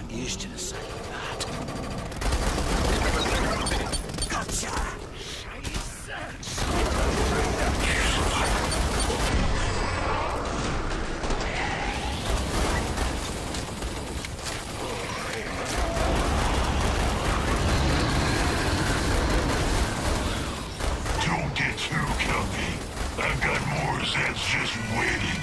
used to the sight of that. Gotcha! Don't get too comfy. I've got more Zeds just waiting.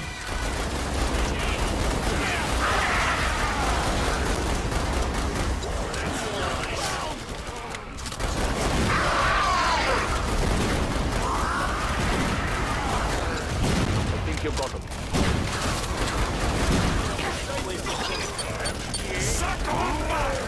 You got him. Suck on fire!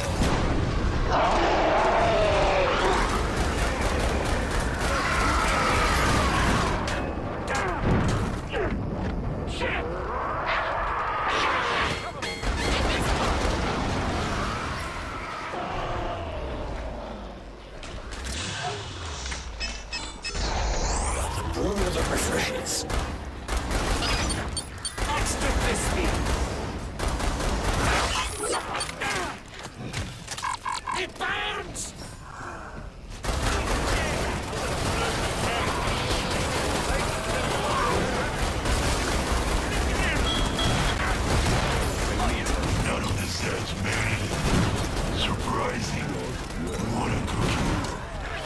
The rules of refreshes. Extra crispy. It burns! None of the Zeds made it. Surprising. What a cookie.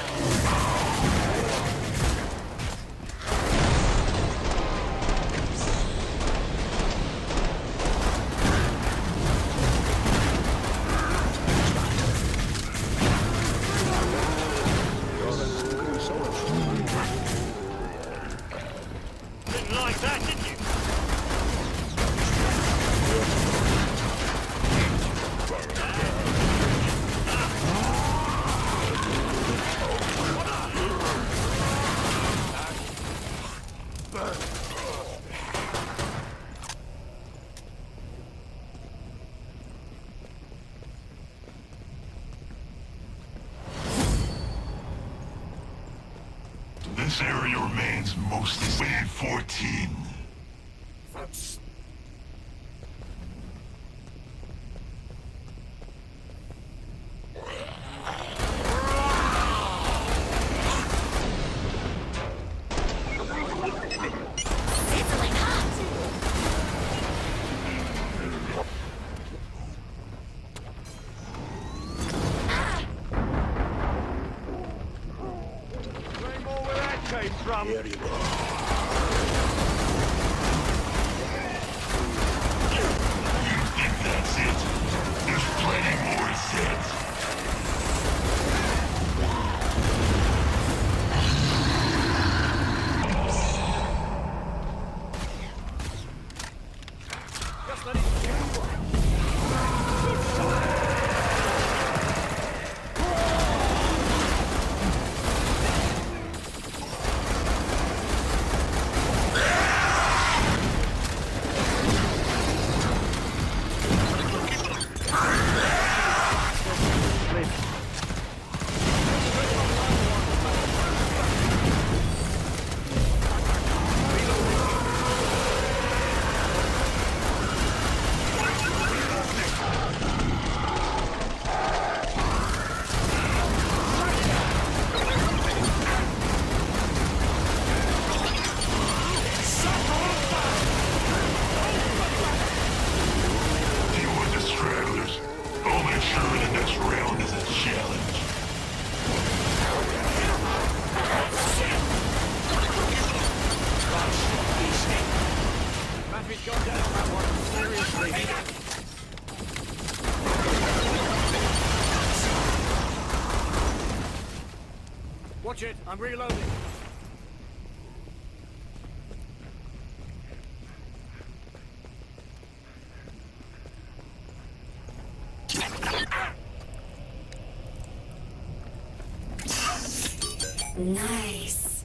Didn't like that, did you? This area remains mostly Wave 14. Sizzling hot. Say more where that came from. Here you go. You think that's it? There's plenty more Zeds. Just let it Fewer the stragglers. I'll make sure the next round is a challenge. Matthew's gone down on that one. Seriously. Watch it, I'm reloading. Nice.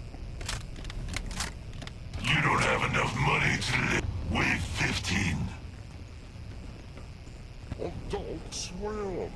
You don't have enough money to live. Wave 15. Oh, don't swear on me.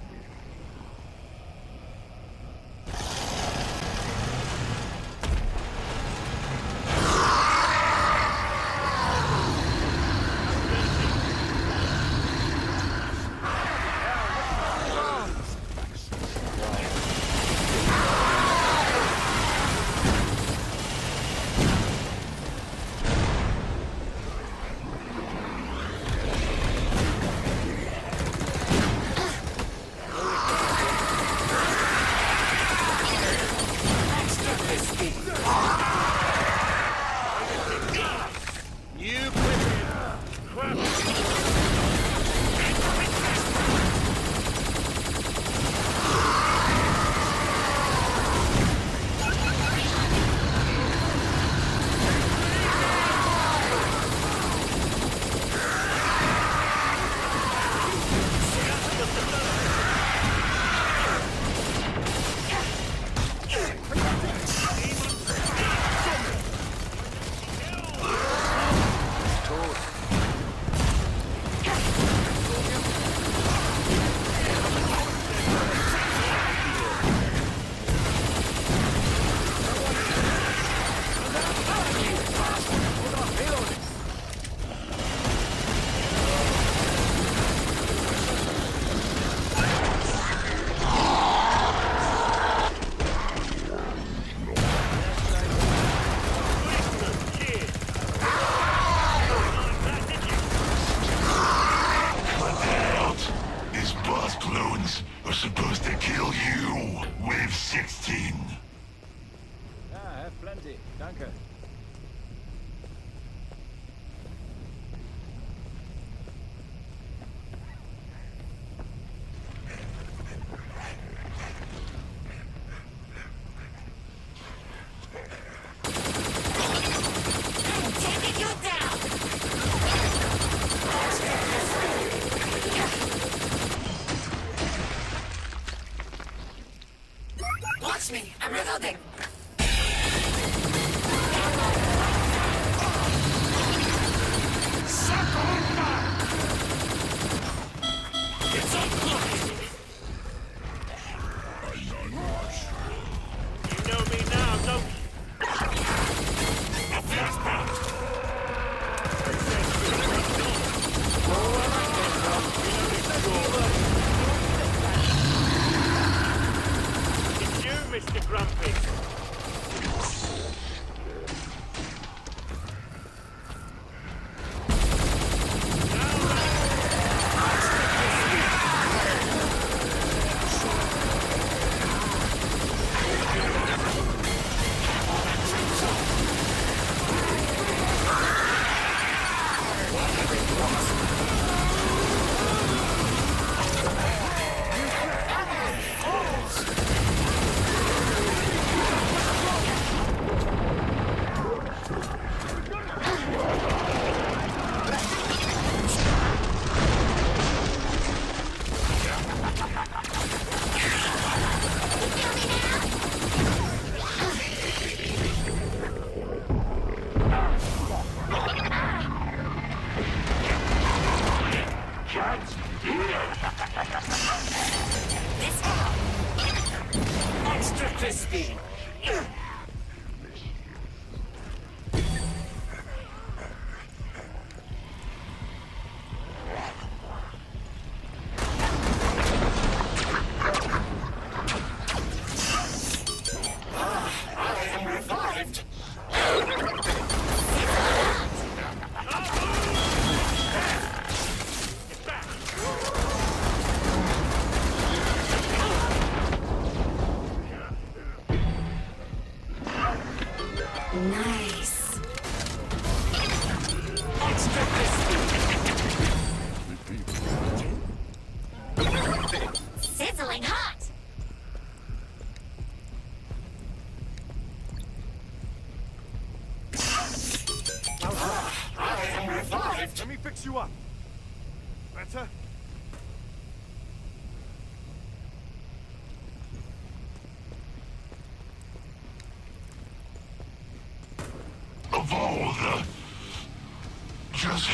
Plenty. Danke. Take it, you're down. Watch me. I'm reloading. It's unblocked! You know me now, don't you? The flashbang! It's you, Mr. Grumpy. Extra crispy! I am revived! Nice. Extra crispy! Sizzling hot. I am revived! Let me fix you up. Better? Of all the... Just...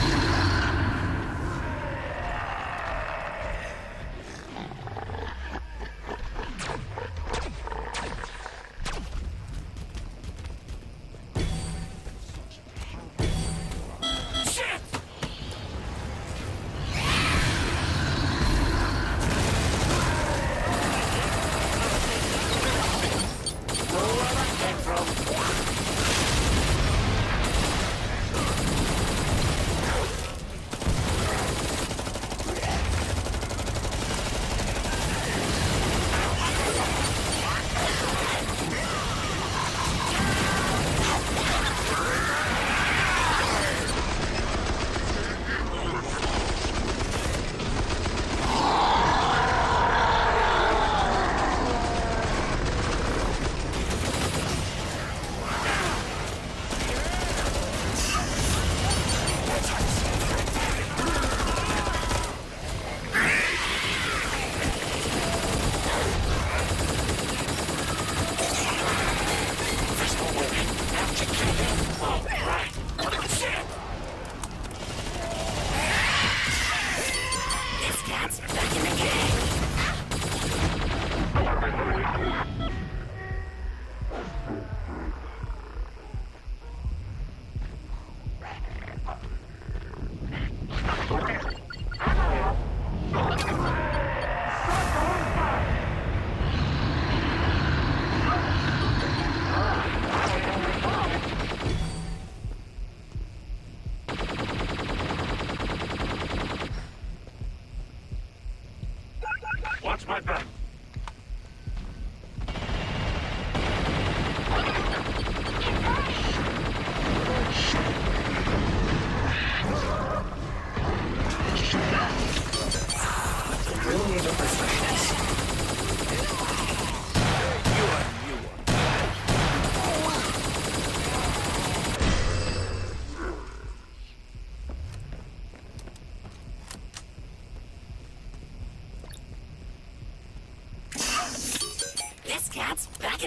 Shit!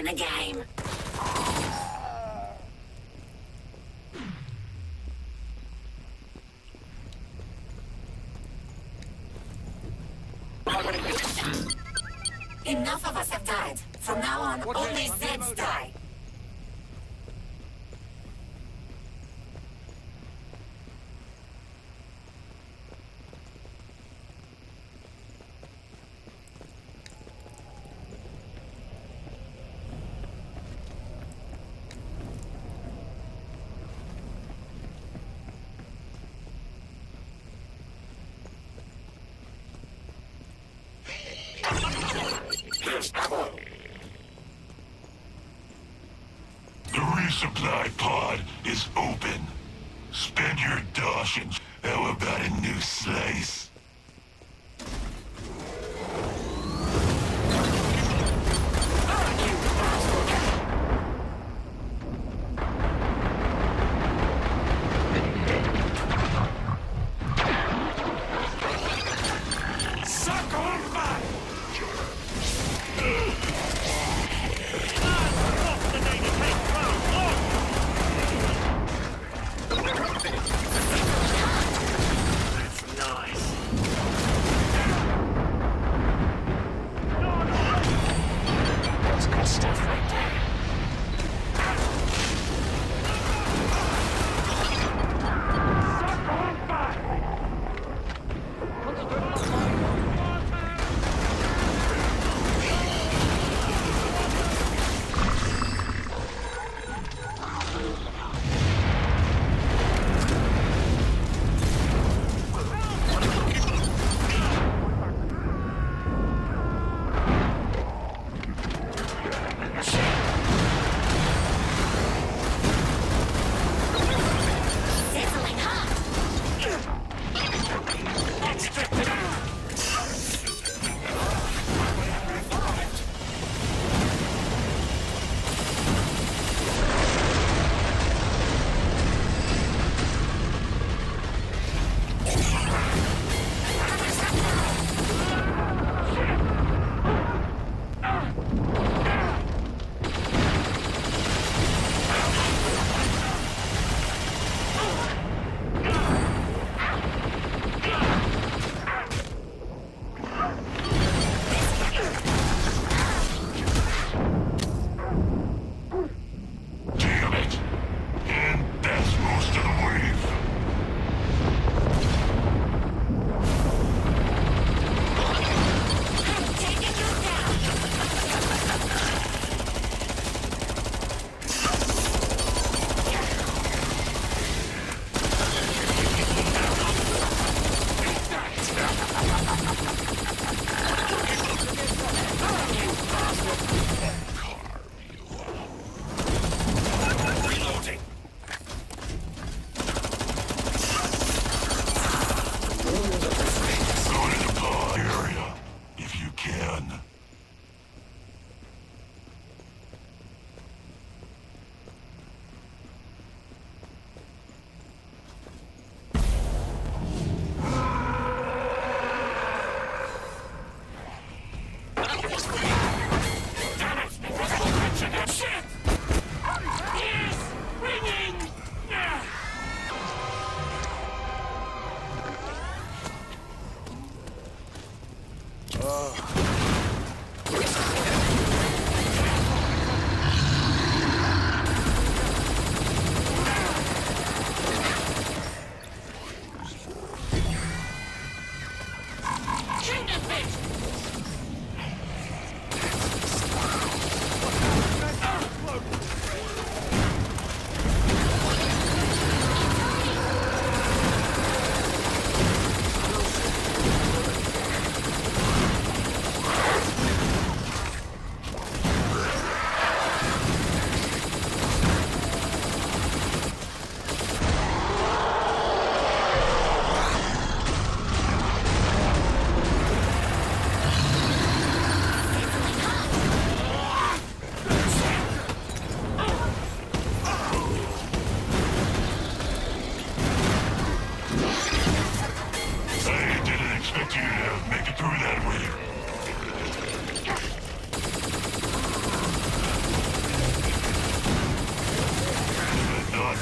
in the game. Enough of us have died. From now on, only Zeds die. The resupply pod is open. Spend your dosh and how about a new slice? Suck on fire! What's the name of Take Crown? Look! That's nice.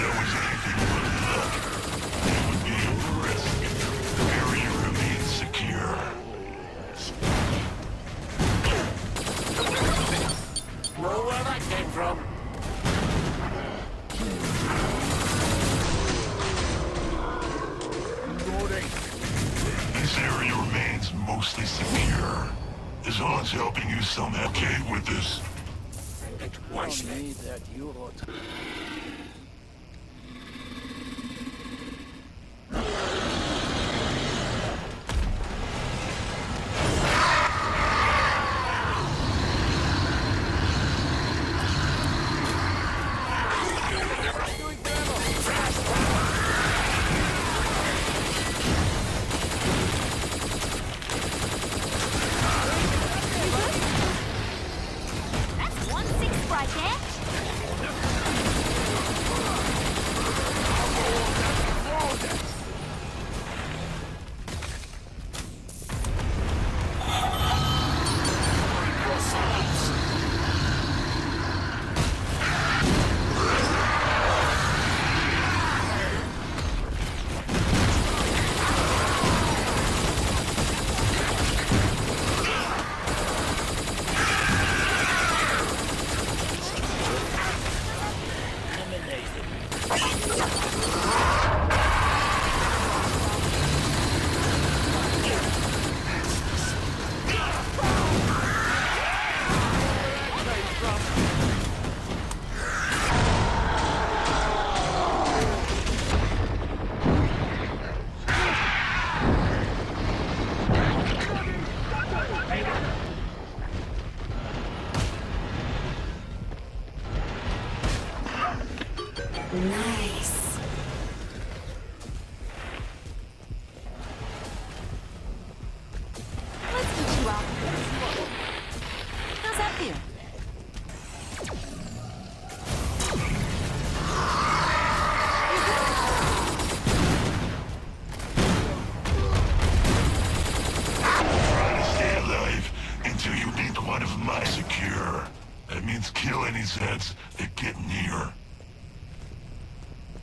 there was anything but luck, you would be impressed. The area remains secure. Know where that came from? This area remains mostly secure. As long as helping you somehow okay with this. It wisely. That's 1/6 right there. Nice. Let's get you out. How's that feel? Try to stay alive until you meet one of my secure. That means kill any Zeds that get near.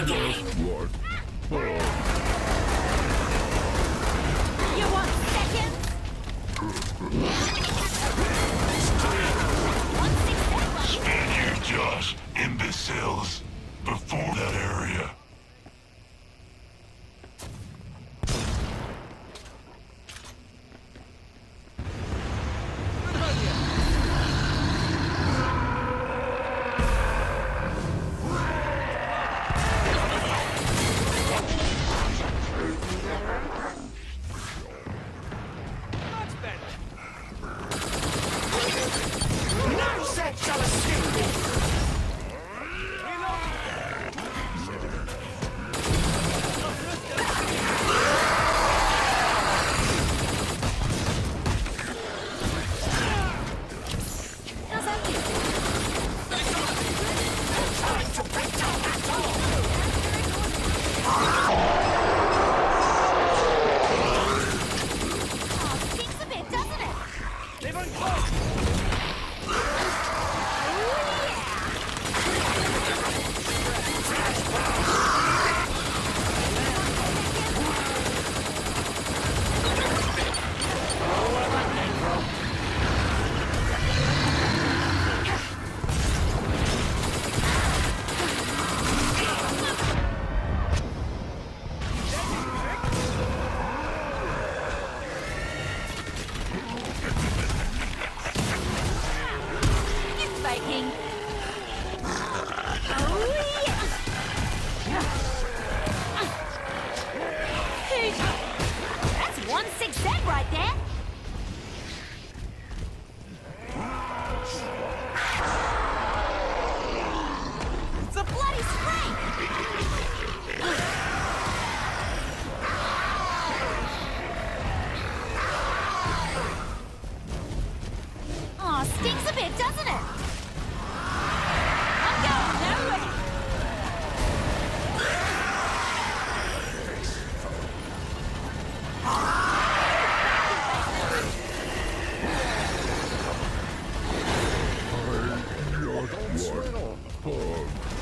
again. What? Pod. You want seconds? 167. Spin your Josh, imbeciles. Before that area. None said shall escape me! How's that feel? Time to break down that door! Oh, stinks a bit, doesn't it? It's baking. Oh, yeah. That's 168 right there. It's a bloody spring. Aw, stinks a bit, doesn't it? I'm going nowhere. Not what? Pod.